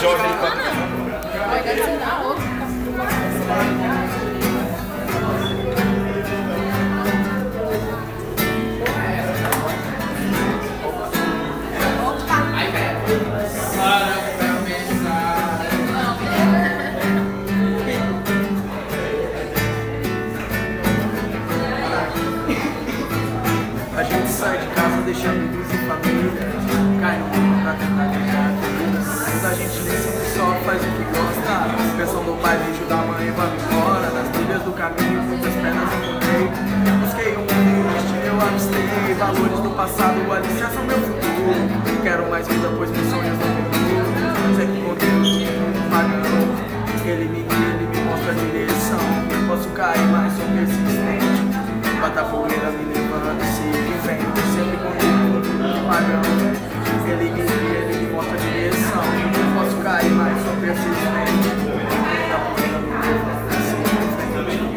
A gente sai de casa deixando amigos e família, cai no mundo pra tentar ganhar feliz. Muita gente nem sempre só faz o que gosta, pensão do pai, beijo da mãe, vamos embora. Nas trilhas do caminho, muitas pernas encontrei. Busquei um mundo e destino eu avistei. Valores do passado alicerçam meu futuro. Quero mais vida, pois meus sonhos não futuro. Sei que encontrei um pagão. Ele me guia, ele me mostra a direção. Posso cair, mas sou persistente. Bata fogueira me levando, sigo e vem. Sempre comigo, pagão. Ele me guia, ele me mostra a direção. Eu posso cair, mas sou persistente. Bata fogueira me levando, sigo e vem.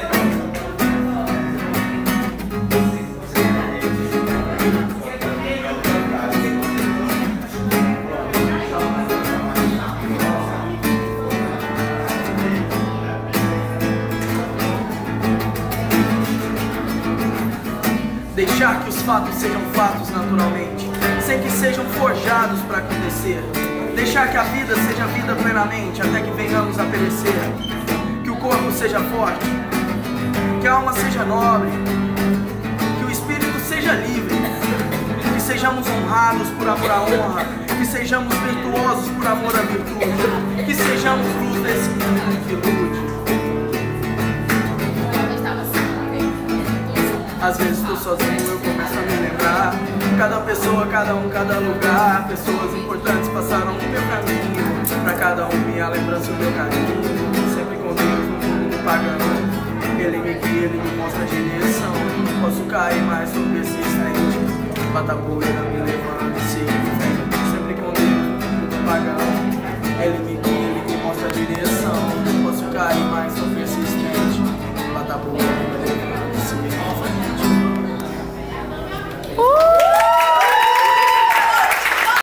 Deixar que os fatos sejam fatos naturalmente, sem que sejam forjados para acontecer. Deixar que a vida seja vida plenamente, até que venhamos a perecer. Que o corpo seja forte, que a alma seja nobre, que o espírito seja livre, que sejamos honrados por amor à honra, que sejamos virtuosos por amor à virtude, que sejamos luz desse mundo que ilude. Às vezes estou sozinho, eu começo a me lembrar. Cada pessoa, cada um, cada lugar. Pessoas importantes passaram no meu caminho. Pra cada um minha lembrança, o meu carinho. Sempre com Deus no mundo pagando. Ele me guia, ele me mostra a direção. Posso cair, mas sou persistente. Bata poeira me levando, sigo em frente. Sempre com Deus no mundo pagando. Ele me guia, ele me mostra a direção. Posso cair, mas sou persistente. Bata poeira.